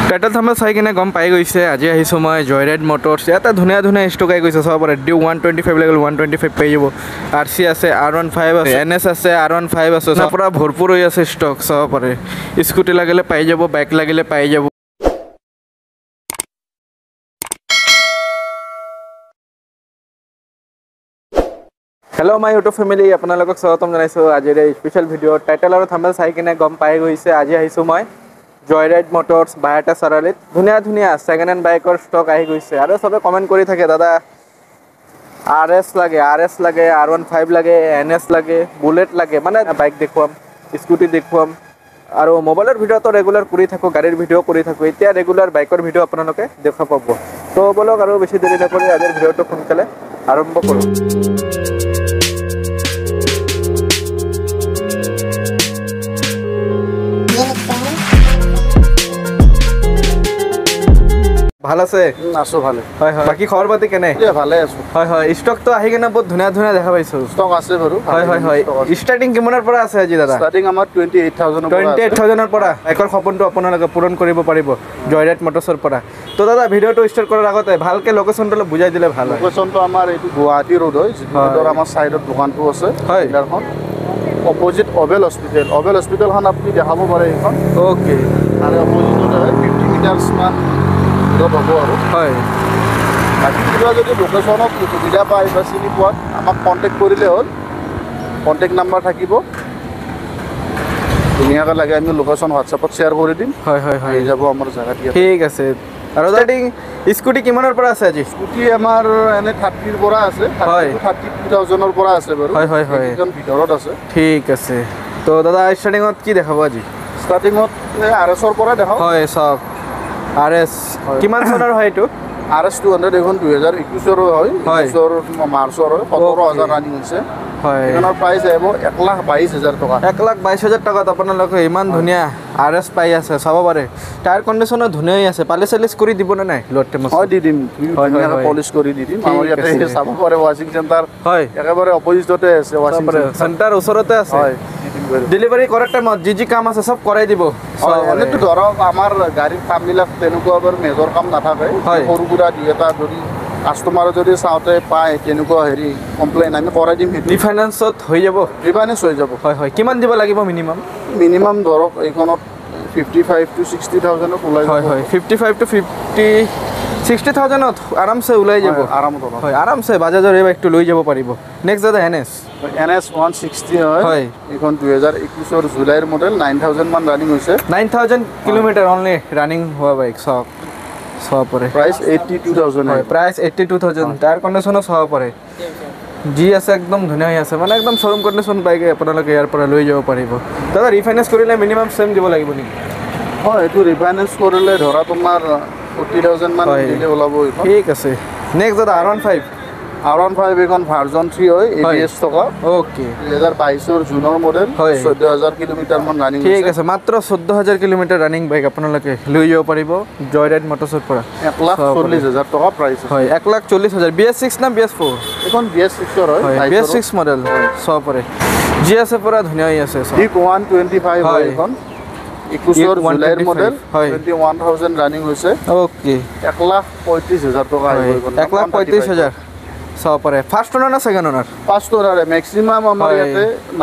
title thumbnail চাই কিনে গম পাই গৈছে আজি আহিছোঁ মই জয়ৰাইড মটৰ্ছ ইয়াতে ধুনীয়া ধুনীয়া ষ্টক আহি গৈছে চাব পাৰে ডিউ 125 লাগিল 125 পাই যাব RC আছে R15 আছে NS আছে R15 আছে পুৰা ভৰপূৰ হৈ আছে ষ্টক চাব পাৰে স্কুটি লাগিলে পাই যাব বাইক লাগিলে পাই যাব हेलो माय यूट्यूब फैमिली আপোনালোকক স্বাগতম জনাইছো আজিৰ এই স্পেশাল ভিডিও টাইটেল আৰু থাম্বনেল চাই কিনে গম পাই গৈছে আজি আহিছোঁ মই জয়ৰাইড মটৰ্ছ বাইহাটা চাৰালিত ধুনীয়া ধুনীয়া সেকেন্ড হ্যান্ড বাইকৰ ষ্টক আহি গৈছে আৰু সবে কমেন্ট কৰি থাকে দাদা RS লাগে R15 লাগে NS লাগে বুলেট লাগে মানে বাইক দেখুৱাম স্কুটি দেখুৱাম আৰু মোবাইলৰ ভিডিও তো ৰেগুলাৰ কৰি থাকো গাড়ীৰ ভিডিও কৰি থাকো এতিয়া ৰেগুলাৰ বাইকৰ ভিডিও আপোনালোকে দেখা পাব তো বলক আৰু বেছি দেৰি নকৰি আজিৰ ভিডিওটো সোনকালে আৰম্ভ কৰো ভাল আছে আছো ভালে হয় হয় বাকি খবৰ পাতি কেনে ভালে আছো হয় হয় স্টক তো আহি কেনে বহুত ধুনীয়া ধুনীয়া দেখা পাইছো স্টক আছে বাৰু হয় হয় হয় স্টাৰ্টিং কিমানৰ পৰা আছে আজি দাদা স্টাৰ্টিং আমাৰ 28000 ৰ পৰা একৰ সপোনটো আপোনালোকে পূৰণ কৰিব পাৰিব জয়ৰাইড মটৰ্ছৰ পৰা তো দাদা ভিডিওটো ষ্টাৰ্ট কৰাৰ আগতে ভালকে লোকেশনটো বুজাই দিলে ভাল হয় লোকেশনটো আমাৰ এইটো গুৱাহাটী ৰোড হয় যিটো আমাৰ সাইডত দোকানটো আছে হয় ইয়াৰখন অপোজিট অবেল হস্পিটেলখন আপুনি দেখাব পাৰে এইখন ওকে আৰু অপোজিটতে 50 মিটাৰছ মান দূৰত হ'ব আৰু হয় বাকী কিবা যদি লোকেশনত সুবিধা পায় বা চিনি পোৱাত আমাক কণ্টেক্ট কৰিলে হ'ল কণ্টেক্ট নাম্বাৰ থাকিব ধুনীয়াকৈ লাগে আমি লোকেশন হোৱাটছএপত শ্বেয়াৰ কৰি দিম হয় হয় হয় যাব আমাৰ জাগাত ঠিক আছে আৰু স্টাৰ্টিং স্কুটি কিমানৰ পৰা আছে আজি স্কুটি আমাৰ এনে 30 ৰ পৰা আছে 32000 ৰ পৰা আছে বাৰু হয় হয় হয় একদম ভিতৰত আছে ঠিক আছে তো দাদা স্টাৰ্টিংত কি দেখাব আজি স্টাৰ্টিংত RS ৰ পৰা দেখাও হয় সব RS কিমান চনৰ হয় এটো RS 200 এখন 2021 ৰ হয় 21 মাৰ্চৰ হয় 17000 ৰানিং হৈছে হয় এখনৰ প্ৰাইস আহিব 122000 টকা 122000 টকাত আপোনালোকে ইমান ধুনীয়া RS পাই আছে চাব পাৰে টায়াৰ কণ্ডিচনো ধুনীয়াই আছে পালিশ চালিশ কৰি দিব না নাই লোড টেমছ হয় দি দিম ধুনীয়াকৈ পলিশ কৰি দি দিম আমাৰ ইয়াতে চাব পাৰে ওয়াচিং চেণ্টাৰ হয় একেবাৰে অপোজিটতে আছে ওয়াচিং চেণ্টাৰ ওচৰতে আছে হয় ডেলিভাৰী কৰাৰ টাইমত যি কাম আছে সব কৰাই দিব এনেতো ধৰক আমাৰ গাড়ীৰ কামবিলাক তেনেকুৱা বাৰু মেজৰ কাম নাথাকে সৰু সুৰা দুই এটা যদি কাষ্টমাৰে যদি চাওঁতে পায় তেনেকুৱা হেৰি কমপ্লেইন আমি কৰাই দিম ৰিফাইনেন্সত হৈ যাব ৰিফাইনেন্স হৈ যাব হয় হয় কিমান দিব লাগিব মিনিমাম ধৰক এইখনত 55 to 60000 ওলাই হয় হয় 55 to 60000 আৰামছে ওলাই যাব আৰামত হয় আৰামছে বাজাজৰ এই বাইকটো লৈ যাব পাৰিব নেক্সট দাদা NS 160 হয় এইখন 2021 ৰ জুলাইৰ মডেল 9000 মান ৰানিং হৈছে 9000 কিলোমিটাৰ অনলি ৰানিং হোৱা বাইক সব পৰে প্ৰাইস 82000 হয় প্ৰাইস 82000 টায়াৰ কণ্ডিচনো সব পৰে জি আছে একদম ধুনীয়া আছে মানে একদম শোরুম কণ্ডিশন বাইক আপোনালোকে ইয়াৰ পৰা লৈ যাব পাৰিব দাদা ৰিফাইনেন্স কৰিলে মিনিমাম সেম দিব লাগিব নেকি হয় এটো ৰিফাইনেন্স কৰিলে ধৰা তোমাৰ 40000 মান দিলে ওলাব এইখন ঠিক আছে নেক্সট দাদা R15 এখন ভাৰ্জন 3 হয় ABS টকা ওকে 2022 ৰ জুনৰ মডেল 14000 কিলোমিটাৰ মান ৰানিং ঠিক আছে মাত্ৰ 14000 কিলোমিটাৰ ৰানিং বাইক আপোনালোকে লৈ যাব পাৰিব জয়ৰাইড মটৰ্ছৰ পৰা 140000 টকা প্ৰাইস হয় 140000 BS6 না BS4 এখন BS6 ৰ হয় BS6 মডেল সব পৰে জি আছে পুৰা ধুনীয়া আছে সব 125 হয় এখন 21 ৰ জুলাইৰ মডেল 21000 ৰানিং হৈছে ওকে 135000 টকা আহিব 135000 সব পৰে ফার্স্ট ওনার না second owner first owner maximum আমাৰ ইয়াতে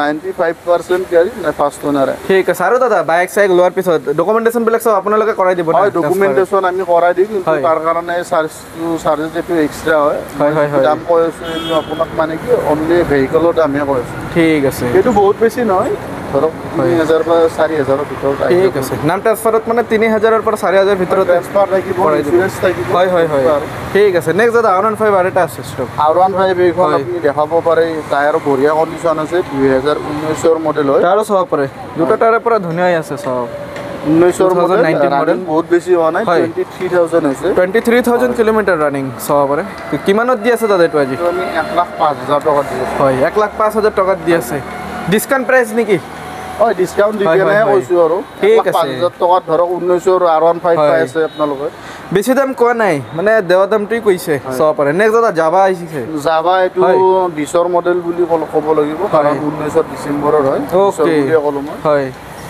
95% গাড়ী ফার্স্ট ওনার ঠিক আছে আৰু দাদা বাইক সাইক লোৱাৰ পিছত ডকুমেন্টেশন বিলাক সব আপোনালোকে কৰাই দিব হয় ডকুমেন্টেশন আমি কৰাই দিম কিন্তু তাৰ কাৰণে চাৰ্জ যেটো এক্সট্ৰা হয় দাম কৈছো আপোনাক মানে কি অনলি ভেহিকলৰ দামহে কৈছো ঠিক আছে এটো বহুত বেছি নহয় ধৰক 3000 বা 4000 ৰ ভিতৰত ঠিক আছে নাম ট্ৰান্সফাৰত মানে 3000 ৰ পৰা 4000 ভিতৰত ট্ৰান্সফাৰ থাকিব ইনস্যুরেন্স থাকিব হয় ঠিক আছে নেক্সট দাদা R15 আৰু এটা আছে ষ্টক R15 এইখন আপুনি দেখাব পাৰে টায়াৰ বঢ়িয়া কণ্ডিচন আছে 2019 ৰ মডেল হয় টায়াৰ সব পৰে দুটা টায়াৰ পৰা ধুনীয়া আছে সব 19 ৰ মডেল বহুত বেছি হোৱা নাই 23000 হৈছে 23000 কিলোমিটাৰ ৰানিং সব পৰে কিমানত দি আছে দাদা এটো আজি আমি 1,05,000 টকা দি আছে হয় 1,05,000 টকা দি আছে ডিসকাউন্ট প্রাইস নেকি হয় ডিসকাউন্ট দি কেনে কৈছো আৰু ঠিক আছে 5000 টকা ধৰক 19 ৰ R15 পাই আছে আপোনালোকে বেছি দাম কোৱা নাই মানে দেৱা দামটোই কৈছে সব পাৰে নেক্সট দাদা জাভা আইছে জাভা এটো 20 ৰ মডেল বুলি ক'ব লাগিব কাৰণ 19 ডিসেম্বৰৰ হয় ওকে হয়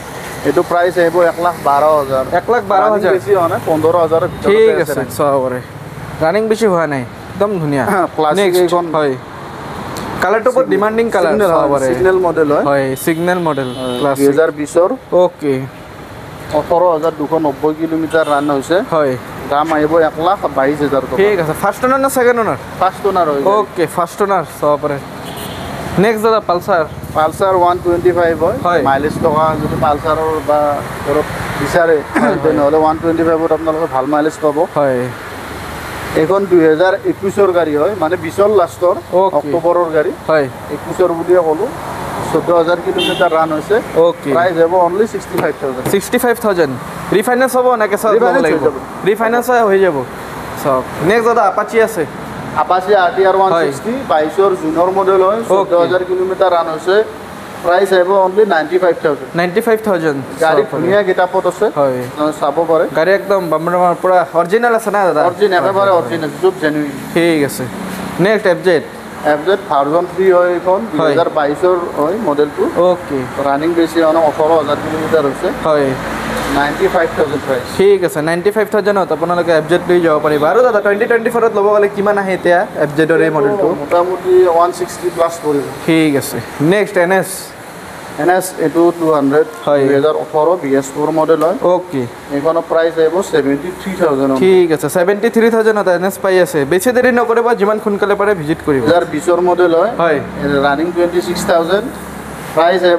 এইটো প্ৰাইচ আহিব 1,12,000 1,12,000 বেছি হোৱা নাই 15,000 ঠিক আছে চাবৰে ৰানিং বেছি হোৱা নাই একদম ধুনীয়া নেক্সট এইখন হয় কালাৰটো বহুত ডিমান্ডিং কালাৰ চাবৰে সিগনেল মডেল হয় সিগনেল মডেল ক্লাছ 2020 ৰ ওকে 18,290 কিলোমিটাৰ ৰান হৈছে হয় দাম আহিব 1,22,000 টকা ঠিক আছে ফাৰ্ষ্ট ওনাৰ না সেকেন্ড ওনাৰ ফাৰ্ষ্ট ওনাৰ হয় ওকে ফাৰ্ষ্ট ওনাৰ চাবৰে নেক্সট দাদা পালসাৰ 125 হয় মাইলেজ টকা যদি পালসাৰৰ বা ধৰক বিচাৰে তেনেহ'লে 125ত আপোনালোকে ভাল মাইলেজ পাব হয় এখন 2021 ৰ গাড়ী হয় মানে 20 লাষ্টৰ অক্টোবৰৰ গাড়ী হয় 21 বুলিয়ে ক'লো 14,000 কিলোমিটাৰ ৰান হৈছে ওকে প্ৰাইস হ'ব অনলি 65,000 ৰিফাইনেন্স হ'ব না কেঁচা হ'ব লাগিব ৰিফাইনেন্স হৈ যাব সব নেক্সট দাদা আপাচি আছে আপাচি RTR 160 22 ৰ জুনৰ মডেল হয় 14,000 কিলোমিটাৰ ৰান হৈছে প্ৰাইস আহিব অনলি 95,000 গাড়ী ধুনীয়া গেটাপত আছে হয় চাব পাৰে গাড়ী একদম বাম্পাৰ পুৰা অৰিজিনাল আছে না দাদা অৰিজিনাল একেবাৰে অৰিজিনাল সব জেনুইন ঠিক আছে নেক্সট FZ ভাৰ্জন 3 হয় এখন 2022 ৰ হয় মডেলটো ওকে ৰানিং বেছি হয় 18,000 কিলোমিটাৰ হৈছে হয় 95,000 প্ৰাইস ঠিক আছে 95,000 ত আপোনালোকে FZ লৈ যাব পাৰিব আৰু দাদা 2024 ত ল'ব গ'লে কিমান আহে এতিয়া FZ ৰ এই মডেলটো মোটামুটি 160 প্লাস পৰিব ঠিক আছে নেক্সট NS এটো 200 2018 BS4 মডেল হয় ওকে এখনৰ প্ৰাইস আহিব 73,000 ঠিক আছে 73,000 ত NS পাই আছে বেছি দেৰি নকৰিব যিমান সোনকালে পাৰে ভিজিট কৰিব 2020 ৰ মডেল হয় ৰানিং 26,000 প্ৰাইস আহিব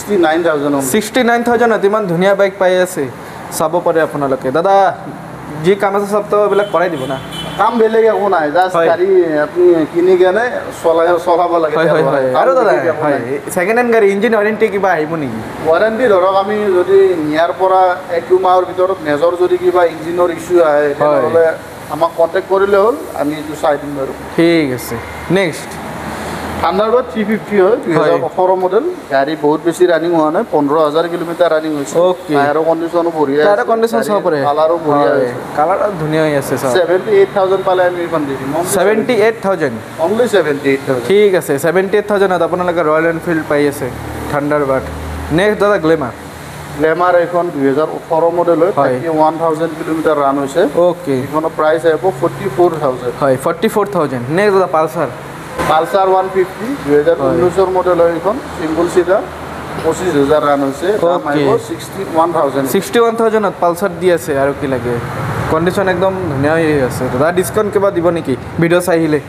69,000 ইমান ধুনীয়া বাইক পাই আছে চাব পাৰে আপোনালোকে দাদা যি কাম আছে সব তো এইবিলাক কৰাই দিব না কাম বেলেগ একো নাই জাস্ট গাড়ী আপুনি কিনি কেনে চলাব লাগে হয় হয় আৰু দাদা হয় সেকেন্ড হ্যান্ড গাড়ী ইঞ্জিন ওয়ারেন্টি কিবা আহিব নেকি ওয়ারেন্টি ধৰক আমি যদি নিয়াৰ পৰা 1-2 মাহৰ ভিতৰত মেজৰ যদি কিবা ইঞ্জিনৰ ইস্যু আহে তেতিয়াহ'লে আমাক কন্টাক্ট কৰিলে হ'ল আমি এইটো চাই দিম বাৰু ঠিক আছে নেক্সট থান্ডাৰবাৰ্ড 350 হয় 2018 মডেল গাড়ী বহুত বেছি ৰানিং হোৱা নাই 15,000 কিলোমিটাৰ ৰানিং হৈছে টায়াৰৰ কণ্ডিচনো বঢ়িয়া টায়াৰৰ কণ্ডিচন চাব পাৰে কালাৰো বঢ়িয়া আছে কালাৰ ধুনীয়া হৈ আছে সব 78,000 পালে আমি এখন দি দিম 78,000 অনলি 78,000 ঠিক আছে 78,000 ত আপোনালোকে ৰয়েল এনফিল্ড পাই আছে থান্ডাৰবাৰ্ড নেক্সট দাদা গ্লেমাৰ এখন 2018 মডেল হয় 31,000 কিলোমিটাৰ ৰান হৈছে ওকে এখনৰ প্ৰাইস আহিব 44,000 হয় 44,000 নেক্সট দাদা পালসাৰ 150 2019 ৰ মডেল হয় এখন সিঙ্গল সিটাৰ 25,000 ৰান হৈছে দাম আহিব 61,000 ত পালসাৰ দি আছে আৰু কি লাগে কণ্ডিশ্যন একদম ধুনীয়া হৈ আছে দাদা ডিসকাউন্ট কিবা দিব নেকি ভিডিও চাই আহিলে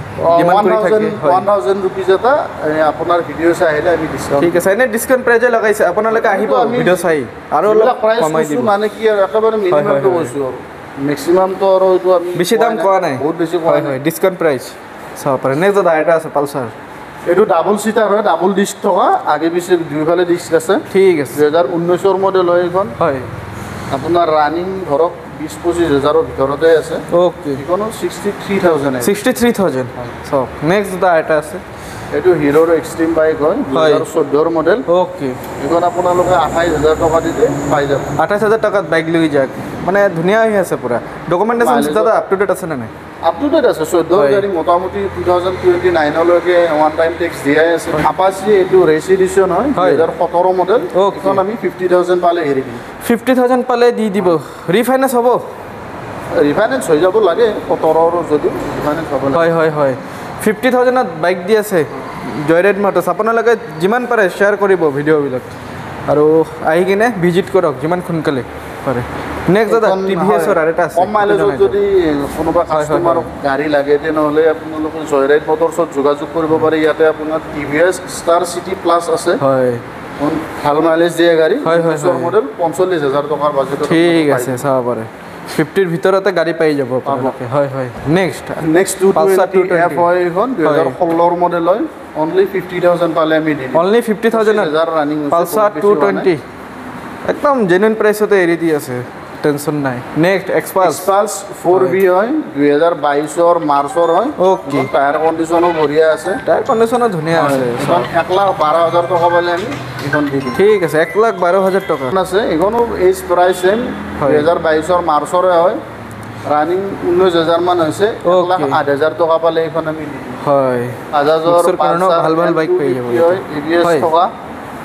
1,000 rupees এটা আপোনাৰ ভিডিও চাই আহিলে আমি ডিসকাউন্ট ঠিক আছে এনে ডিসকাউন্ট প্ৰাইজে লগাইছে আপোনালোকে আহিব ভিডিও চাই আৰু অলপ কমাই দিব মানে কি একেবাৰে মিনিমামটো কৈছো আৰু ম্যাক্সিমাম তো আৰু এইটো আমি বেছি দাম কোৱা নাই বহুত বেছি কোৱা নাই ডিসকাউন্ট প্ৰাইস চাব পাৰে নেক্সট দাদা এটা আছে পালসাৰ এইটো ডাবল সিটাৰ হয় ডাবল ডিস্ক থকা আগে পিছে দুইফালে ডিস্ক আছে ঠিক আছে 2019 ৰ মডেল হয় এখন হয় আপোনাৰ ৰানিং ধৰক 20-25,000 ৰ ভিতৰতে আছে ওকে এখনো 63,000 সব নেক্সট দাদা এটা আছে এইটো হিৰোৰ এক্সট্ৰিম বাইক হয় 2014 ৰ মডেল ওকে এখন আপোনালোকে 28,000 টকা দিলে পাই যাব 28,000 টকাত বাইক লৈ যাক মানে ধুনীয়া হৈ আছে পুৰা ডকুমেন্টেশন দাদা আপ টু ডেট আছে না নাই আপ টু ডেট আছে 14 গাড়ী মোটামুটি 2029 লৈকে ওয়ান টাইম টেক্স দিয়াই আছে আপাচি এইটো ৰেচ এডিশন হয় 2017 মডেল এখন আমি 50,000 পালে এৰি দিম 50,000 পালে দি দিব ৰিফাইনেন্স হ'ব ৰিফাইনেন্স হৈ যাব লাগে 17 ৰ যদি ৰিফাইনেন্স হ'ব লাগে হয় 50,000 ত বাইক দি আছে জয়ৰাইড মটৰ্ছ আপোনালোকে যিমান পাৰে শ্বেয়াৰ কৰিব ভিডিঅ'বিলাক আৰু আহি কিনে ভিজিট কৰক যিমান সোনকালে পাৰে নেক্সট দাদা টিভিএছ ৰ এটা আছে কম মাইলেজত যদি কোনোবা কাস্টমাৰক গাড়ী লাগে তেনেহ'লে আপোনালোকে জয়ৰাইড মটৰ্ছত যোগাযোগ কৰিব পাৰে ইয়াতে আপোনাৰ টিভিএছ ষ্টাৰ চিটি প্লাছ আছে হয় ভাল মাইলেজ দিয়ে গাড়ী মডেল 45,000 টকাৰ বাজেটত ঠিক আছে চাব পাৰে 50 ৰ ভিতৰতে গাড়ী পাই যাব আপোনালোকে হয় নেক্সট 220 F হয় এখন 2016 ৰ মডেল হয় অনলি 50,000 পালে আমি দিম অনলি 50,000 ৰানিং পালসাৰ 220 একদম জেনুইন প্ৰাইসতে এৰি দি আছে টেনশন নাই নেক্সট এক্সপালস 4V হয় 2022 ৰ মাৰ্চৰ হয় ওকে টায়াৰ কণ্ডিচনো বঢ়িয়া আছে টায়াৰ কণ্ডিচনো ধুনীয়া আছে 1,12,000 টকা পালে আমি এখন দি দিম ঠিক আছে 1,12,000 টকা আছে এখনো এজ প্ৰাইস সেম 2022 ৰ মাৰ্চৰে হয় রানিং 19,000 মান হৈছে 1,08,000 টকা পালে এখন আমি দি দিম হয় বাজাজৰ কারণে ভাল ভাল বাইক পেয়ে যাব এবিএস টকা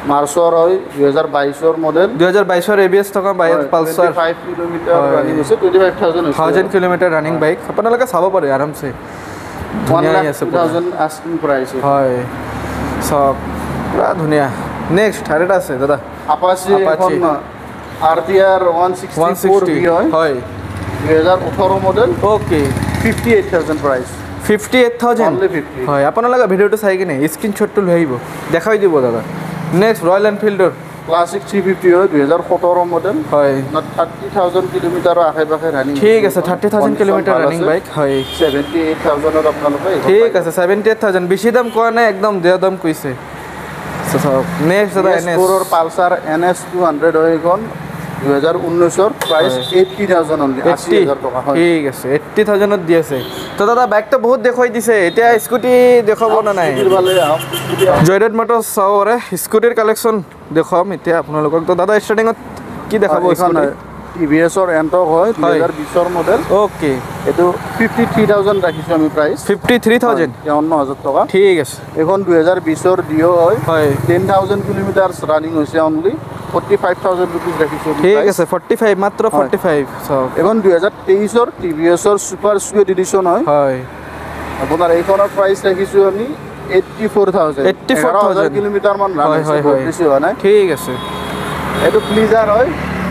মাৰ্চৰ হয় 2022 মডেল 2022 ABS থকা বাইক পালসাৰ 5 কিলোমিটাৰ ৰানিং হৈছে 25000 কিলোমিটাৰ ৰানিং বাইক আপোনালোকে চাব পাৰে আৰামছে 1,20,000 আস্কিং প্ৰাইস হয় সব পুৰা ধুনীয়া নেক্সট আৰু এটা আছে দাদা আপাচি এখন RTR 164 হয় 2018 মডেল ওকে 58,000 প্ৰাইস 58,000 হয় আপোনালোকে ভিডিঅ'টো চাই কিনে স্ক্ৰীনশ্বটটো লৈ আহিব দেখাই দিব দাদা নেক্সট ৰয়েল এনফিল্ডৰ ক্লাছিক 350 হয় 2017 মডেল হয় 30,000 কিলোমিটাৰৰ আশে-পাশে ৰানিং ঠিক আছে 30,000 কিলোমিটাৰ ৰানিং বাইক হয় 78,000 ত আপোনালোকে ঠিক আছে 78,000 বেছি দাম কোৱা নাই একদম দেয়া দাম কৈছে নেক্সট দাদা NS ৰ পালসাৰ NS 200 হয় এখন 2019 ৰ প্ৰাইস 80,000 অনলি 80,000 টকা হয় ঠিক আছে 80,000 ত দি আছে তো দাদা বাইকটা বহুত দেখাই দিছে এতিয়া স্কুটি দেখাব না নাই জয়ৰাইড মটৰছ চাওৰে স্কুটিৰ কালেকচন দেখাম এতিয়া আপোনালোকক তো দাদা ষ্টাৰ্টিংত কি দেখাব স্কুটি TVS ৰ এন্টক হয় 2020 ৰ মডেল ওকে এটো 53,000 ৰাখিছো আমি প্ৰাইস 53,000 59,000 টকা ঠিক আছে এখন 2020 ৰ ডিও হয় 10,000 কিলোমিটাৰ ৰানিং হৈছে অনলি 45,000 rupees ৰাখিছো ঠিক আছে 45 মাত্ৰ 45 সব এখন 2023 ৰ TVS ৰ সুপাৰ স্কুইড এডিশন হয় আপোনাৰ এইখনৰ প্ৰাইস ৰাখিছো আমি 84,000 কিলোমিটাৰ মান ৰানিং হৈছে বেছি হোৱা নাই ঠিক আছে এটো প্লিজাৰ হয়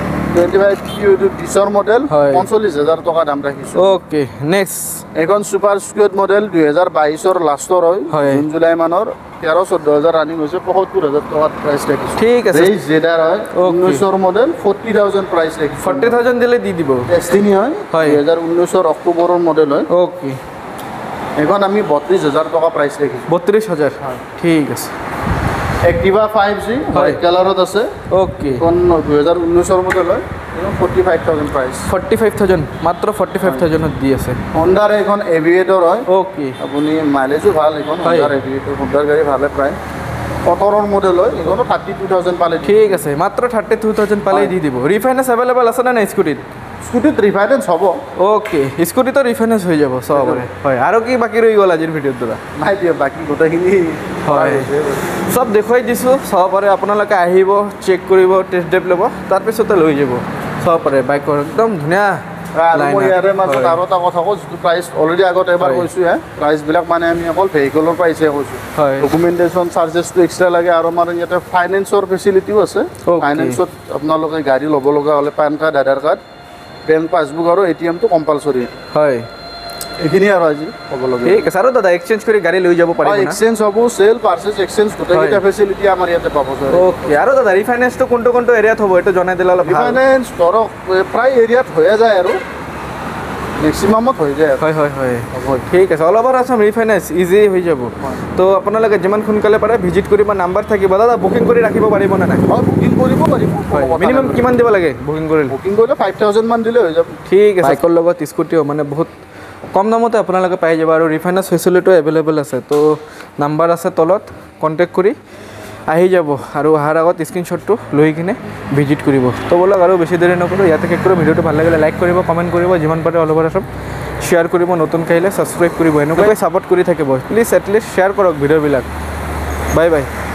2020 মডেল 45,000 টকা দাম ৰাখিছো ওকে নেক্সট এখন সুপাৰ স্কুইড মডেল 2022 ৰ লাষ্টৰ হয় জুন জুলাই মানৰ 13-14,000 ৰানিং হৈছে 75,000 টকা প্ৰাইস ৰাখিছো ঠিক আছে এই জেডাৰ হয় 19 ৰ মডেল 40,000 প্ৰাইস ৰাখিছো 40,000 দিলে দি দিব ডেষ্টিনি হয় 2019 ৰ অক্টোবৰৰ মডেল হয় ওকে এখন আমি 32,000 টকা প্ৰাইস ৰাখিছো 32,000 ঠিক আছে Activa 5G হোয়াইট কালারত আছে ওকে কোন 2019 ৰ মডেল হয় 45,000 প্ৰাইস 45,000 মাত্ৰ 45,000 ত দি আছে হন্ডাৰ এখন এভিয়েটৰ হয় ওকে আপুনি মাইলেজও ভাল এখন হন্ডাৰ এভিয়েটৰ হন্ডাৰ গাড়ী ভালে প্ৰায় 17 ৰ মডেল হয় এখনো 32,000 পালে ঠিক আছে মাত্ৰ 32,000 পালে দি দিব ৰিফাইনেন্স अवेलेबल আছে না স্কুটিত স্কুটিত ৰিফাইনেন্স হ'ব ওকে স্কুটিতো ৰিফাইনেন্স হৈ যাব সবৰে হয় আৰু কি বাকি ৰৈ গল আজিৰ ভিডিঅ'ত দাদা নাই দিয়া বাকি গোটেইখিনি হয় সব দেখুৱাই দিছোঁ সবৰে আপোনালোকে আহিব চেক কৰিব টেষ্ট ড্ৰাইভ ল'ব তাৰপিছতে লৈ যাব সবৰে বাইকৰ একদম ধুনীয়া মই ইয়াৰে মাজত আৰু এটা কথা কৈছোঁ যিটো প্ৰাইচ অলৰেডি আগত এবাৰ কৈছোঁ প্ৰাইচবিলাক মানে আমি অকল ভেহিকলৰ প্ৰাইচহে কৈছোঁ ডকুমেণ্টেশ্যন চাৰ্জেছটো এক্সট্ৰা লাগে আৰু আমাৰ ইয়াতে ফাইনেন্সৰ ফেচিলিটিও আছে ফাইনেন্সত আপোনালোকে গাড়ী ল'ব লগা হ'লে PAN card Aadhaar card bank passbook আৰু ATMটো কম্পালচৰি হয় এইখিনি আৰু আজি ক'ব লাগে ঠিক আছে আৰু দাদা এক্সচেঞ্জ কৰি গাড়ী লৈ যাব পাৰিব না এক্সচেঞ্জ হ'ব সেল পাৰচেজ এক্সচেঞ্জ গোটেইটা ফেচিলিটি আমাৰ ইয়াতে পাব যায় ওকে আৰু দাদা ৰিফাইনেন্সটো কোনটো এৰিয়াত হ'ব এইটো জনাই দিলে অলপ ভাল ৰিফাইনেন্স ধৰক প্ৰায় এৰিয়াত হৈয়ে যায় আৰু মেক্সিমামত হৈ যায় হয় হয় হয় ঠিক আছে all over Assam refinance easy হৈ যাব তো আপোনালোকে যিমান সোনকালে পাৰে ভিজিট কৰিব নাম্বাৰ থাকিব দাদা বুকিং কৰি ৰাখিব পাৰিব না নাই বুকিং কৰিব পাৰিব মিনিমাম কিমান দিব লাগে বুকিং কৰিলে 5,000 মান দিলে হৈ যাব ঠিক আছে বাইকৰ লগত স্কুটিও মানে বহুত কম দামতে আপোনালোকে পাই যাব আৰু ৰিফাইনেন্স ফেচিলিটিও এভেইলেবল আছে তো নাম্বাৰ আছে তলত কণ্টেক্ট কৰি আহি যাব আৰু অহাৰ আগত স্ক্ৰীনশ্বটটো লৈ কিনে ভিজিট কৰিব তো বলক আৰু বেছি দেৰি নকৰোঁ ইয়াতে শেষ কৰোঁ ভিডিঅ'টো ভাল লাগিলে লাইক কৰিব কমেণ্ট কৰিব যিমান পাৰে অল ওভাৰ আসাম শ্বেয়াৰ কৰিব নতুন আহিলে ছাবস্ক্ৰাইব কৰিব এনেকুৱাকৈ ছাপোৰ্ট কৰি থাকিব প্লিজ এটলিষ্ট শ্বেয়াৰ কৰক ভিডিঅ'বিলাক বাই বাই